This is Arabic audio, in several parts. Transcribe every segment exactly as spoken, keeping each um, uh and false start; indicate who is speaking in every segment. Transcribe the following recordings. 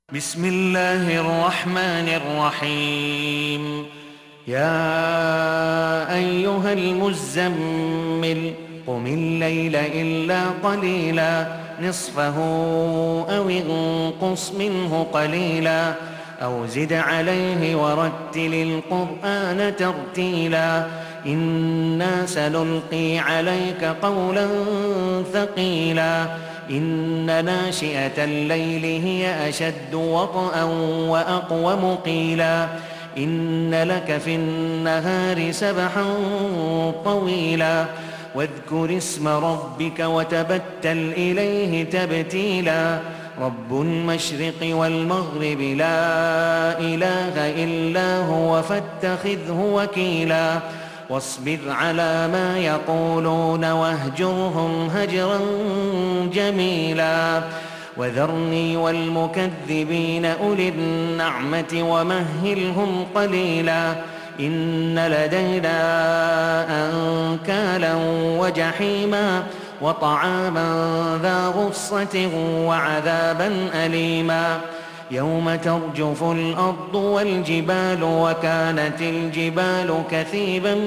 Speaker 1: بسم الله الرحمن الرحيم. يا أيها المزمل قم الليل إلا قليلا نصفه أو انقص منه قليلا أو زد عليه ورتل القرآن ترتيلا إنا سنلقي عليك قولا ثقيلا إن ناشئة الليل هي أشد وطئا وأقوم قيلا إن لك في النهار سبحا طويلا واذكر اسم ربك وتبتل إليه تبتيلا رب المشرق والمغرب لا إله إلا هو فاتخذه وكيلا واصبر على ما يقولون واهجرهم هجرا جميلا وذرني والمكذبين أولي النعمة ومهلهم قليلا إن لدينا أنكالا وجحيما وطعاما ذا غصة وعذابا أليما يوم ترجف الأرض والجبال وكانت الجبال كثيبا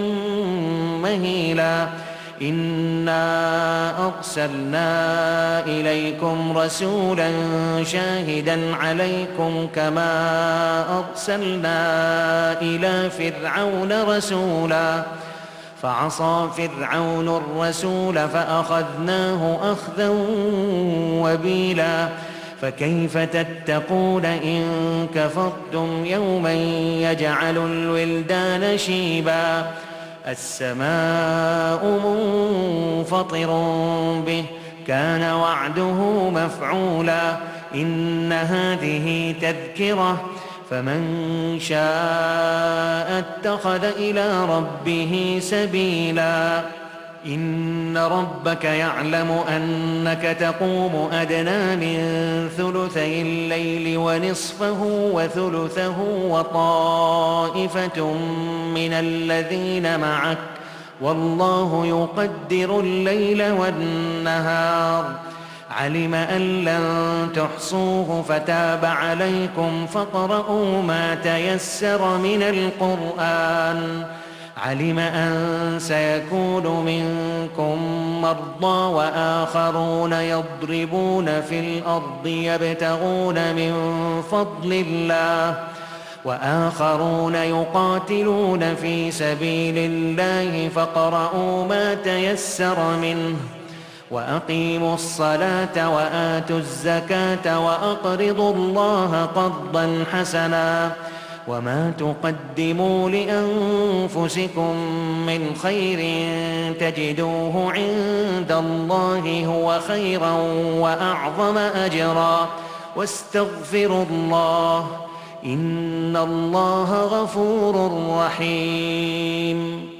Speaker 1: مهيلا إنا أرسلنا إليكم رسولا شاهدا عليكم كما أرسلنا إلى فرعون رسولا فعصى فرعون الرسول فأخذناه أخذا وبيلا فكيف تتقون إن كفرتم يوما يجعل الولدان شيبا السماء منفطر به كان وعده مفعولا إن هذه تذكرة فمن شاء اتخذ إلى ربه سبيلا إن ربك يعلم أنك تقوم أدنى من ثلثي الليل ونصفه وثلثه وطائفة من الذين معك والله يقدر الليل والنهار علم أن لن تحصوه فتاب عليكم فاقرؤوا ما تيسر من القرآن علم أن سيكون منكم مرضى وآخرون يضربون في الأرض يبتغون من فضل الله وآخرون يقاتلون في سبيل الله فاقرؤوا ما تيسر منه وأقيموا الصلاة وآتوا الزكاة وأقرضوا الله قرضا حسنا وما تقدموا لأنفسكم من خير تجدوه عند الله هو خيرا وأعظم أجرا واستغفروا الله إن الله غفور رحيم.